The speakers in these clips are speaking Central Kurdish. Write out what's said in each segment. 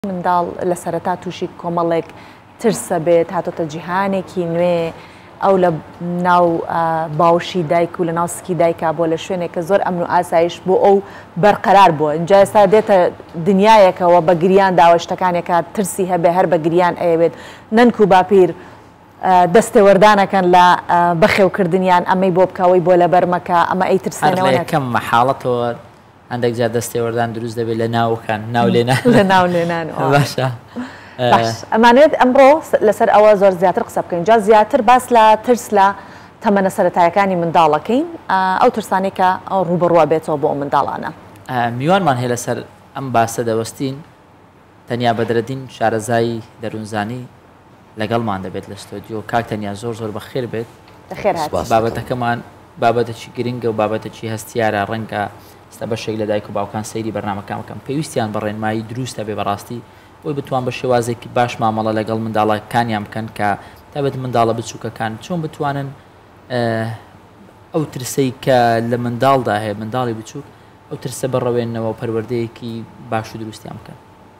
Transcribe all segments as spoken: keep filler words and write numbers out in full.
منداڵ لە سەرەتا تووشی کۆمەڵێک ترسە بێت هاتۆتە جیهانێکی نوێ ئەو لە ناو باوشی دایک و لە ناو سکی دایکا بۆ لە شوێنێکە زۆر ئەمن و ئاسایش بۆ ئەو بەرقەرار بووە. اینجا ئێستا دێتە دنیایەکەوە بە گریان داوە شتەکانێکە ترسی هەبێ هەر بە گریان ئەیەوێت نەنک و باپیر دەستێوەردانەکەن لە بەخێوکردنیان ئەمەی بۆ بکەوەی بۆ لە بەرمەکە ئەمە ئەی ترسێنەوە یەکەم مەحاڵەتەوە هەندێک جار دەستێوەردان دروست دەبێت لە ناوکان ناو لێنان لە ناو لێنان باشە ئەمانێت ئەمڕۆ لەسەر ئەوە زۆر زیاتر قسە بکەین. جا زیاتر باس لە ترس لە تەمەنە سەرەتایەکانی منداڵەکەین ئەو ترسانێکە ئەو ڕوبەڕوە بێتەوە بۆ ئەو منداڵانە. میوانمان هەیە لەسەر ئەم باسە دەوەستین تەنیا بەدرەدین شارەزایی دەروونزانی لەگەڵمان دەبێت لە ستۆدیۆ. کاک تەنیا زۆر زۆر بەخێر بێت. بابەتەکەمان بابەتێکی گرنگە و بابەتێکی هەستیارە ڕەنگە ئێستا بەشێک لە دایک و باوکان سەیری بەرنامەکان بکەم پێویستیان بە ڕێنمایی دروستە بێ بەڕاستی بۆی بتوان بە شێوازێکی باش مامەڵە لەگەڵ منداڵەکانیان بکەن کە تابێت منداڵە بچووکەکان چۆن بتوانن ئەو ترسەی کە لە منداڵدا هەیە منداڵی بچووک ئەو ترسە بەڕەوێنەوە و پەروەردەیەکی باش و دروستیان بکەن.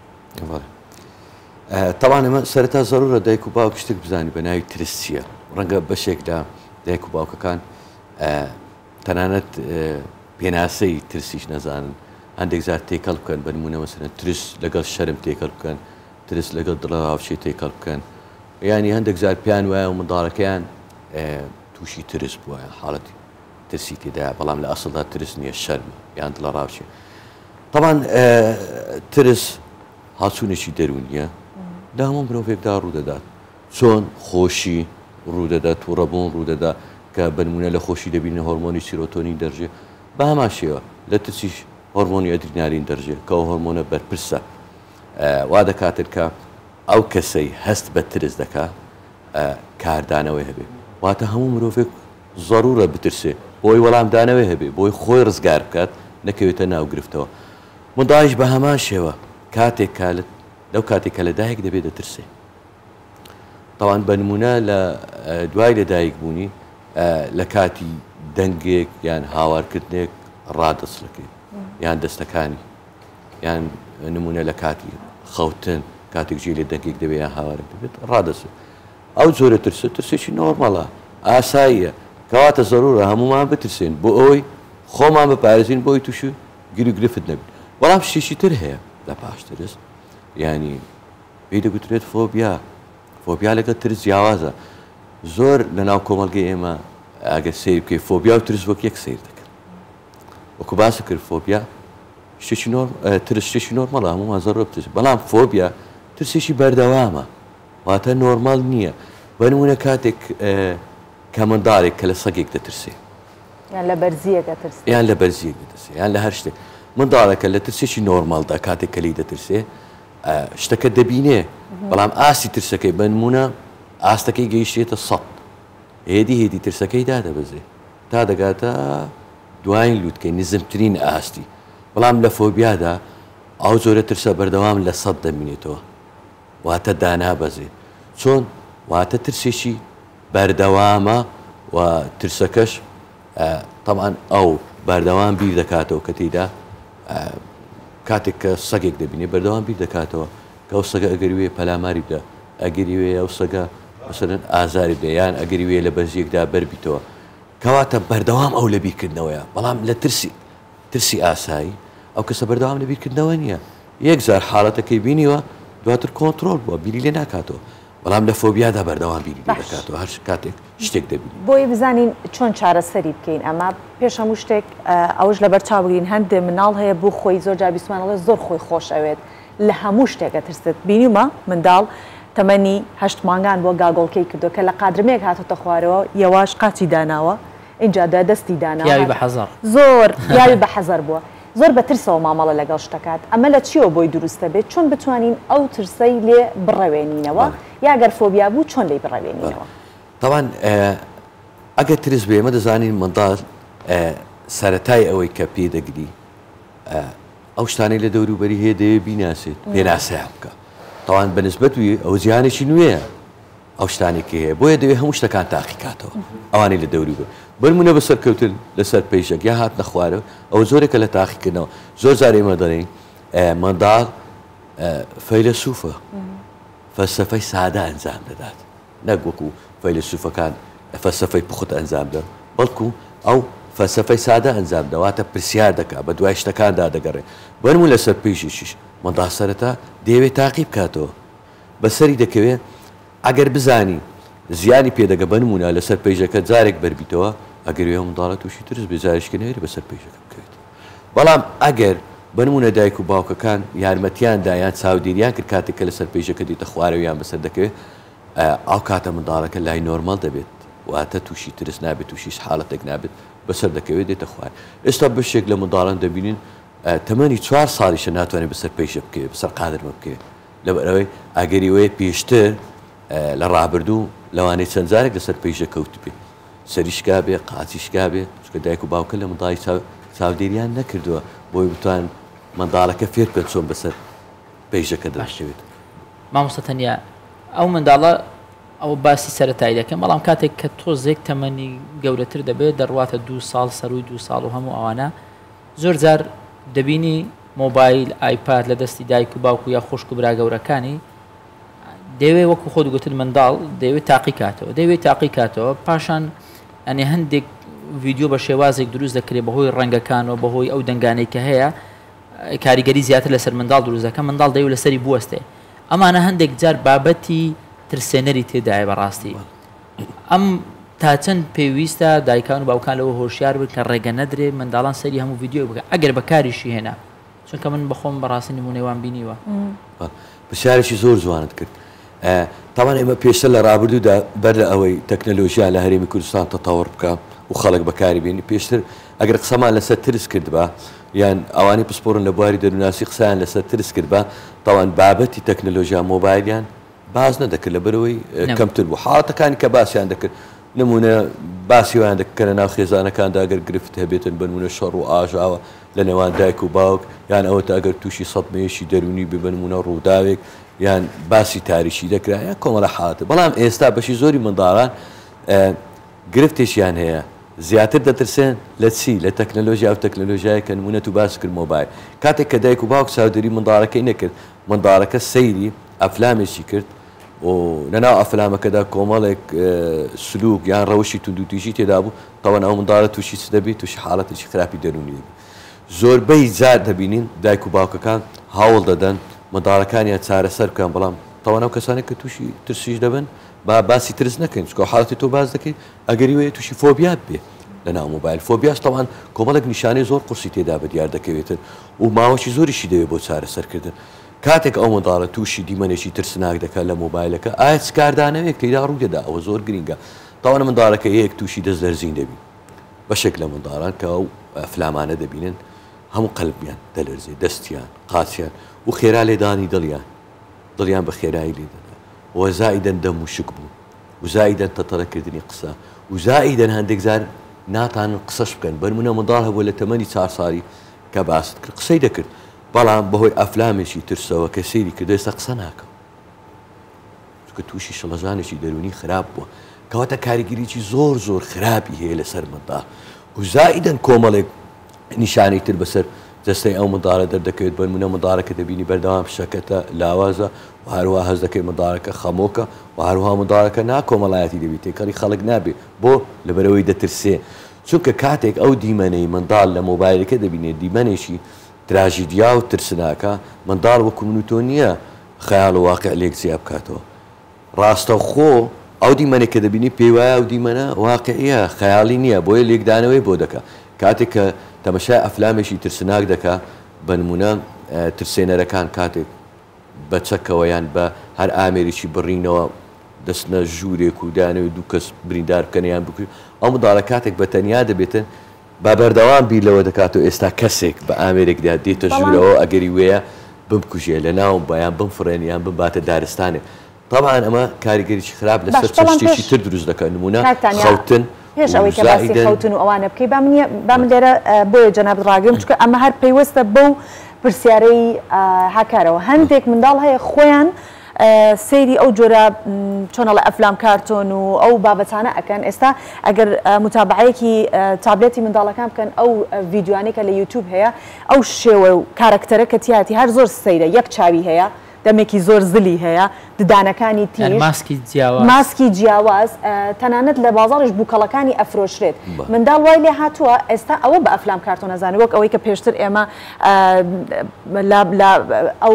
طبعا ئەمە سەرەتا زەرورە دایک و باوک شتێک بزانی بە ناوی ترس چییە. ڕەنگە بەشێکدا دایک و باوکەکان تەنانەت پێناسەی ترسیش نەزانن هەندێک زار تێکەڵ بکەن بە نمونە مەسەلەن ترس لەگەڵ شەرم تێکەڵ بکەن ترس لەگەڵ دڵەڕاوچێ تێکەڵ بکەن یعنی هەندێک زار پیان وایە و منداڵەکەیان تووشی ترس بووە حاڵەتی ترسی تێدایە بەڵام لە ئەسڵدا ترس نییە شەرمە یان دڵەڕاوچێ. طبعا ترس هاچوونێکی دەرونیە لە هەموو مرۆڤێکدا ڕوودەدات چۆن خۆشی ڕوودەدات و ڕەبوون ڕوودەدا کە بە نمونە لە خۆشی دەبینە هۆرمۆنی سیرۆتۆنین دەرجێ بە هەمان شێوە لە ترسیش هۆرمۆنی ئەدرینالین دەرجێ کە ئەو هۆرمۆنە بەرپرسە وا دەکاتر کە ئەو کەسەی هەست بە ترس دەکا کاردانەوەی هەبێ واتە هەموو مرۆڤێک زەرورە بترسێ بۆی وەڵامدانەوەی هەبێ بۆی خۆی ڕزگار بکات نەکەوێتە ناو گرفتەوە. منداڵیش بە هەمان شێوە کاتێک کالت لەو کاتێکە لە دایک دەبێت دەترسێ. تەوان بە نمونە لە دوای لەدایک بوونی لە کاتی دەنگێک یان هاوارکردنێک ڕادەسڵەکەی یان دەستەکانی یان نمونە لە کاتی خەوتن کاتێک ژێ لێ دەنگێک دەبێت یان هاوارێک دەبێت ڕادەسێ. ئەو جۆرە ترسە ترسێکی نۆرمەڵە ئاساییە کەواتە زەرورە هەمومان بترسێن بۆ ئەوەی خۆمان بپارێزین بۆی تووشی گیر و گرفت نەبێت. بەڵام شتێکی تر هەیە لە پاش ترس ینی پێی دەگوترێت فۆبیا. فۆبیا لەگەڵ ترس جیاوازە. زۆر لە ناو کۆمەلگەی ئێمە ئەگەر سیر بکەی فۆبیا و ترس وەک یەک سیر دەکەن. وەکو باسە کرد فۆبیا شتێکی ترس شتێکی نۆرمەڵە هەموومان زەرورە بترس بەڵام فۆبیا ترسێکی بەردەوامە واتە نۆرماڵ نییە. بە نمونە کاتێک کە منداڵێک کە لە سەگێک دەترسێ یان لە بەرزیەکە ترسێ یان لە بەرزیەک دەترسێ یان لە هەر شتێک منداڵەکە لە ترسێکی نۆرماڵدا کاتێک کە لی دەترسێ شتەکە دەبینێ بەڵام ئاسی ترسەکەی بە نمونە ئاستەکەی گەیشتێتە سەد هێدی هێدی ترسەکەی دادەبەزێ تا دەگاتە دوایین لووتکەی نزمترین ئاستی. بەڵام لە فۆبیادا ئەو جۆرە ترسە بەردەوام لە سەد دەبینێتەوە واتە دانابەزێ چۆن واتە ترسێکی بەردەوامە و ترسەکەش تەمان ئەو بەردەوام بیر دەکاتەوە کە تێیدا کاتێک کە سەگێک دەبینێ بەردەوام بیر دەکاتەوە کە ئەو سەگە ئەگەری وێ پەلاماری بدە ئەگەری وێ ئەو سەگە مەسەلەن ئازاری بدە یان ئەگەری وێ لە بەرزیەکدا بەربیتەوە کەواتە بەردەوام ئەو لە بیرکردنەوەیە. بەڵام لە ترسی ترسی ئاسایی ئەو کەسە بەردەوام لە بیرکردنەوە نییە یەک جار حاڵەتەکەی بینیوە دواتر کۆنتترۆل بووە بیری لێ ناکاتەوە. بەڵام لە فۆبیادا بەردەوام بیری دەکاتەوە هەر کاتێک شتێک دەبین. بۆی بزانین چۆن چارەسەری بکەین ئەمە پێش هەموو شتێک ئەوش لەبەر چاوگرین هەندێ مناڵ هەیە بوو خۆی زۆر جار بیسمانەڵێ زۆر خۆی خۆش ئەوێت لە هەموو شتێکە ترست بینیمە منداڵ تەمەنی هەشت مانگان بۆ گاگۆڵکەی کردو کە لە قادرمەیەک هاتۆتە خوارەوە یەواش قاچی داناوە اینجادا دەستی داناوە زۆر یاوی بە حەزەر بووە زۆر بە ترسەوە مامەڵە لەگەڵ شتەکات. ئەمە لە چیەوە بۆی دروستە بێت چۆن بتوانین ئەو ترسەی لێ بڕەوێنینەوە یاگەر فۆبیا بوو چۆن لێ بڕەوێنینەوە. طبعا ئەگەر ترس بێ ئێمە دەزانین منداڵ سەرەتای ئەوەی کە پێ دەگری ئەو شتانەی لە دەوروبەری هەیە دەوێ بیناسێت پێناسەیان بکە. تەوان بەنسبەت وی ئەو جیهانێکی نوێیە ئەو شتانێکی هەیە بۆیە دەوێت هەموو شتەکان تاقیکاتەوە ئەوانەی لە دەوروبەر بەرمونە بەسەر کەوتن لەسەر پێیشەک یا هات نەخوارەوە ئەو زۆرێکە لە تاقیکردنەوە. زۆر جار ئێمە دەڵێن منداڵ فەیلسوفە فەلسەفەی سادە ئەنجام دەدات نەک وەکو فەیلسوفەکان فەلسەفەی پوخت ئەنجام دەن بەڵکو ئەو فەلسەفەی سادە ئەنجام دەواتە پرسیار دەکات بە دوای شتەکاندا دەگەڕێت بەرمو لەسەر پێشیشیش منداڵ سەرەتا دەیەوێت تاقی بکاتەوە بەسەری دەکەوێت ئەگەر بزانی زیانی پێدەگە بنمونە لەسەر پێیژەکە جارێک بەربیتەوە ئەگەر وێ منداڵە تووشی ترس بێزارشکە نێری بەسەر پێیژەکە بکەوێت بەڵام ئەگەر بنمونە دایک و باوکەکان یارمەتیاندا یان چاودێریان کرد کاتێککە لەسەر پێیژەکە دیتە خوارەویان بەسەر دەکەوێت ئەو کاتە منداڵەکە لای نۆرمال دەبێت واتە تووشی ترس نابێت تووشیش حاڵەتێک نابێت بەسەر دەکەوێت دێتە خوار ئێستا بەشێک لە منداڵان دەبینین تەمەنی چوار ساڵیشە ناتوانێت بەسەر پێیژە بکەوێت بەسەر قادرمە بکەوێت لەبەرەوەی ئەگەری وەیە پێشتر لە ڕابردوو لەوانەیە چەند جارێک لەسەر پێیژە کەوت بێ سەریشکا بێ قاچیشکا بێ چکە دایک و باوکە لە منداڵی چاودێریان نەکردووە بۆی بتوان منداڵەکە فێر بکەن چۆن بەسەر پێیژەکە داشەوێت مامۆستا تەنیا ئەو منداڵە ئەو باسی سەرەتایی دەکەم بەڵام کاتێک کە تۆزێک تەمەنی گەورەتر دەبێت دەڕواتە دوو ساڵ سەروی دوو ساڵ و هەموو ئەوانە زۆر جار دەبینی مۆبایل ئایپاد لە دەستی دایک و باوکو یا خوشک و برا گەورەکانی دەوێت وەکو خۆ گوتن منداڵ دەوێت تاقی کاتەوە دەوێت تاقی کاتەوە پاشان ئەنێ هەندێک ڤیددیو بە شێوازێک دروست دەکرێت بەهۆی ڕەنگەکانەوە بەهۆی ئەو دەنگانەی کە هەیە کاریگەری زیاتر لەسەر منداڵ دروستەکە منداڵ دەوێت لەسەری بوەستێ ئەمانە هەندێک جار بابەتی ترسێنەری تێدایە بەڕاستی ئەم تا چەند پێویستە دایکان و باوکان لەوە هۆشیار بن کە ڕێگە نەدرێ منداڵان سەری هەموو ڤیددیۆ بکە ئەگەر بەکاریشی هێنا چونکە من بەخۆم بەڕاستی نمونەوان بینیوە پرسیارێکی زۆر جوانت کرد تاوان ئێمە پێشتر لە ڕابردوودا بەر لە ئەوەی تەکنەلۆژیان لە هەرێمی کوردستان تەتەوەڕ بکە و خەڵک بەکاری بینی پێشتر ئەگەر قسەمان لەسەر ترس کرد بە یان ئەوانی پسپۆرن لە بواری دەروناسی قسەیان لەسەر ترس کرد بە تاوان بابەتی تەکنەلۆژیا مۆبایلیان باز نەدەکرد لە بەرەوەی کەمتر بوو حاڵەتەکانی کە باسییان دەکرد نمونە باسییان دەکەنە ناو خێزانەکاندا ئەگەر گرفت هەبێتن بنمونە شەڕ و ئاژاوە لە نێوان دایک و باوک یان ئەوەتە ئەگەر تووشی سەدمەیەشی دەرونی ببنمونە ڕووداوێک یان باسی تاریشی دەکرا یان کۆمەڵە حاڵەتە بەڵام ئێستا بەشی زۆری منداڵان گرفتێکیان هەیە زیاتر دەترسێن لە چی لە تەکنەلۆژیا و تەکنەلۆژیای کە نمونەت و باس کرد مۆبایل کاتێک کە دایک و باوک چاودێری منداڵەکەی نەکرد منداڵەکە سەیری ئەفلامێکی کرد و لەناو ئەفلامەکەدا کۆمەڵێک سلوک یان ڕەوشی توندوتیژی تێدا بوو تاوان ئەو منداڵە تووشی چ دەبێت تووشی حاڵەتێکی خراپی دەرونی دەبێت زۆربەی جار دەبینین دایک و باوکەکان هەوڵ دەدەن منداڵەکانیان چارەسەر بکەن بەڵام تاوان ئەو کەسانێک کە تووشی ترسیش دەبن با باسی ترس نەکەین چکە حاڵەتی تۆ باز دەکەیت ئەگەری وەیە تووشی فۆبیات بێ لەناو مۆبایل فۆبیاش تاوان کۆمەڵێک نیشانەی زۆر قورسی تێدا بەدیار دەکەوێتن و ماوەی زۆریشی دەوێت بۆ چارەسەرکردن کاتێک ئەو منداڵە تووشی دیمەنێکی ترسناک دەکات لە مۆبایلەکە ئایا چکاردانەوێت تێدا ڕوو دەدا ئەوە زۆر گرینگە تاوانە منداڵەکە یەک تووشی دەست دەرزین دەبی بەشێک لە منداڵان کە ئەو فلامانە دەبینن هەموو قەلبیان دەلەرزێ دەستیان قاچیان و خێرا لێدانی دڵیان دڵیان بە خێرایی لێ دەدا وەزائیدەن دەم و شک بوو وزائیدەن تەتەڕەکردنی قسە وزائیدەن هەندێک زار ناتان قسەش بکەن بەرمونە منداڵ هەبوو لە تەمەنی چوار ساڵی کە باست کرد قسەی دەکرد بەڵام بەهۆی ئەفلامێکی ترسەوە کە سەیری کردو ئێستا قسە ناکەم چونکە تووشی شەڵەژانێکی دەرونی خراپ بووە کەواتە کاریگەریی زۆر زۆر خراپی هەیە لەسەر منداڵ وزائیدەن کۆمەڵێک نیشانەی تر بەسەر دەستەی ئەو منداڵە دەردەکەوێت بەرمونە منداڵەکە دەبینی بەردەوام شەکەتە لاوازە و هەروە هەز دەکەی منداڵەکە خەمۆکە و هەروها منداڵەکە ناکۆمەڵایەتی دەبێت تێکەڵی خەڵک نابێت بۆ لەبەرەوەی دەترسێ چونکە کاتێک ئەو دیمەنەی منداڵ لە مۆبایلەکە دەبینێت دیمەنێکی تراژیدیا و ترسناکە منداڵ وەکو من و تۆ نییە خەیاڵ و واقع لێک جیا بکاتەوە ڕاستە خۆ ئەو دیمەنێک کە دەبینی پێی وایە ئەو دیمەنە واقعیە خەیاڵی نییە بۆیە لێکدانەوەی بۆ دەکات کاتێک کە تەمەشای ئەفلامێکی ترسناک دەکا بە نمونە ترسێنەرەکان کاتێک بە چەکەوە یان بە هەر ئامێریی بڕینەوە دەستنە ژوورێک و دانەوەی دوو کەس بریندار بکەنیان بکوێت ئەو منداڵە کاتێک بە تەنیا دەبێتن با بەردەوام بیر لەوە دەکاتەوە ئێستا کەسێک بە ئامێرێکدا دێتە ژوورەوە ئەگەری وەیە بمکوژێ لە ناو بەیان بمفڕێنیان بباتە دارستانێک طبعاً ئەمە کاریگەریی خراپ لەسەر شتێکی تر دروست دەکەن نمونە خەوتن پێش ئەوەی کە باسی خەوتن و ئەوانە بکەی با من لێرە بۆیە جەناب ڕاگەم چونکە ئەمە هەر پێیوەستە بەو پرسیارەی هاکارەوە هەندێک منداڵ هەیە خۆیان سەیری ئەو جۆرە چۆنەڵە ئەفلام کارتۆن و ئەو بابەتانە ئەکەن ئێستا ئەگەر متابعەیەکی تابلێتی منداڵەکان بکەن ئەو ڤیددیوانێکە لە یوتیوب هەیە ئەو شێوە و کارکتەرە کە تیاتی هەر زۆر سەیرە یەک چاوی هەیە دەمێکی زۆر زلی هەیە ددانەکانی تیژ ماسکی جیاواز تەنانەت لە بازاڕش بووکەڵەکانی ئەفرۆشرێت منداڵ وای لێ هاتووە ئێستا ئەوە بە ئەفلام کارتۆ نەزانانی وەک ئەوەی کە پێشتر ئێمە ئەو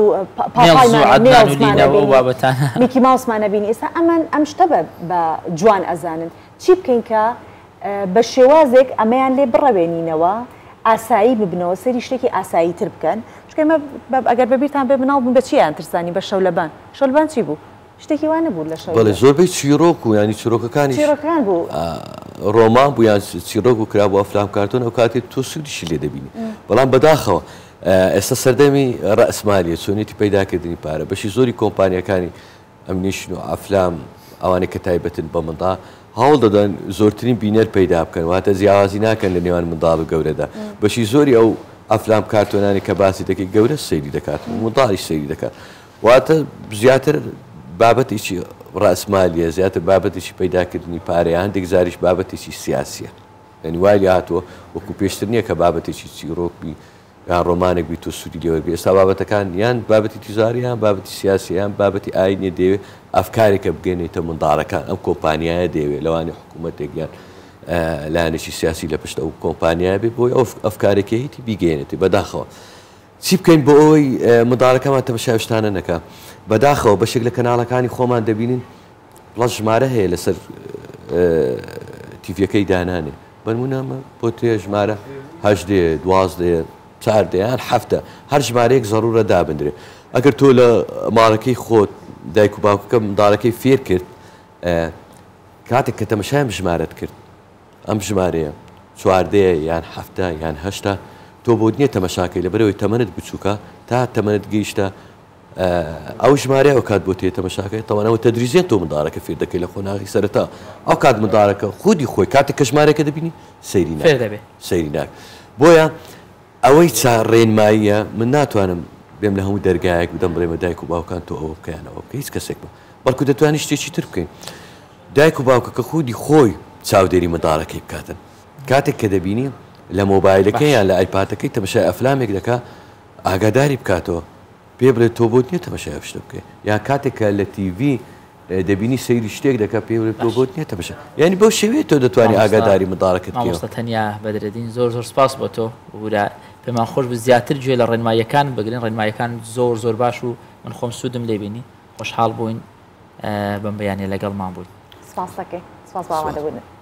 میکی ماوسمانە بینی ئێستا ئەمان ئەم شتە بە جوان ئەزانن چی بکەین کە بە شێوازێک ئەمەیان لێ بڕەوێنینەوە ئاسایی ببنەوە سەری شتێکی ئاسایی تر بکەن ئەگەر بەبییران بێ مناڵ بوون بە چییان ترسانی بە شەولەبان شەولبان چی بوو شتێکی وانە بوو لە شەوڵێ زۆربەی چیرۆک و ینی چیرۆکەکانی چیرۆکەکان بوو ڕۆمان بوو یان چیرۆک و کرا بۆ ئەفلام کارتۆن ئەو کاتێک تۆ سوودیشی لێ دەبینی بەڵام بەداخەوە ئێستا سەردەمی ڕەسمالیە چۆنێتی پەیداکردنی پارە بەشی زۆری کۆمپانیەکانی ئەمنیشن و ئەفلام ئەوانەی کە تایبەتن بە منداڵ هەوڵ دەدەن زۆرترین بینەر پەیدا بکەن واتە جیاوازی ناکەن لە نێوان منداڵ و گەورەدا بەشی زۆری ئەو ئەفلام کارتۆنانی کە باسی دەکەی گەورە سەیری دەکات منداڵیش سەیری دەکات واتە زیاتر بابەتێکی ڕەسمالیە زیاتر بابەتێکی پەیداکردنی پارەیە هەندێک زاریش بابەتێکی سیاسیە یعنی وای لێ هاتووە وەکو پێشتر نییە کە بابەتێکی چیرۆکبی یان ڕۆمانێک بی تۆ سوودی لێوەربێ ئێستا بابەتەکان یان بابەتی تیزاری یان بابەتی سیاسی یان بابەتی ئاینێ دەوێت ئەفکارێکە بگەێنێتە منداڵەکان ئەم کۆمپانیایە دەوێت لەوانی حکوومەتێک یان لایەنێکی سیاسی لە پشت ئەو کۆمپانیای بێ بۆی ئەو ئەفکارێکی هیتی بیگەێنێتی بەداخەوە چی بکەین بۆ ئەوەی منداڵەکەمان تەماشای شتانە نەکە بەداخەوە بەشێک لە کەناڵەکانی خۆمان دەبینین بڵەش ژمارە هەیە لەسەر تیڤەکەی دانانێ بەنمونەمە بۆ تێ ژمارە هەژدێ دوازدێ چاردەیان هەفتە هەر ژمارەیەک زەڕورە دابدرێ ئەگەر تۆ لە ماڵەکەی خۆت دایک و باوکەکە منداڵەکەی فێر کرد کاتێک کە تەماشایم ژمارەت کرد ئەم ژمارەیە چواردەیە یان هەفتە یان هەشتا تۆ بۆ نییە تەمەشاکەی لە بەرەوەی تەمەنت بچووکە تا تەمەنت گەیشتە ئەو ژمارە ئەو کات بۆ تێ تەمەشاکەی تەوانەوە تەدریجێن تۆ منداڵەکە فێر دەکەی لە خۆناغی سەرەتا ئەو کات منداڵەکە خودی خۆی کاتێک کە ژمارەکە دەبینی سەیری ناکە سەیری ناکە بۆیە ئەوەی ڕێنماییە من ناتوانم بێم لە هەموو دەرگایەک بدەم بڵێمە دایک و باوکان تۆ ئەوە بکەیانەوە بکە هیچ کەسێک بە بەڵکو دەتوانانی شتێکی تر بکەین دایک و باوکەکە خودی خۆی چاودێری منداڵەکەی بکاتن کاتێک کە دەبینی لە مۆبایلەکەی یان لە ئایپاتەکەی تەماشای ئەفلامێک دەکا ئاگاداری بکاتەوە پێ بڵێت تۆ بۆت نییە تەماشای ئەو شتە بکەی یا کاتێک کە لە تیڤی دەبینی سەیری شتێک دەکات پێ بڵێت تۆ بۆت نییە تەماشا یعنی بەو شێوەیە تۆ دەتوانانی ئاگاداری منداڵەکەت مامۆستا تەنیا بەدرەدین زۆر زۆر سپاس بۆ تۆ ورا پێمان خۆش بە زیاتر گوێ لە ڕێنماییەکان بگرن ڕێنماییەکان زۆر زۆر باش و من خۆم سوودم لێ بینی خۆشحاڵ بووین بەم بەیانێ لەگەڵمان بووین سپاس دەکەین سپاس باوەڕ دەبوون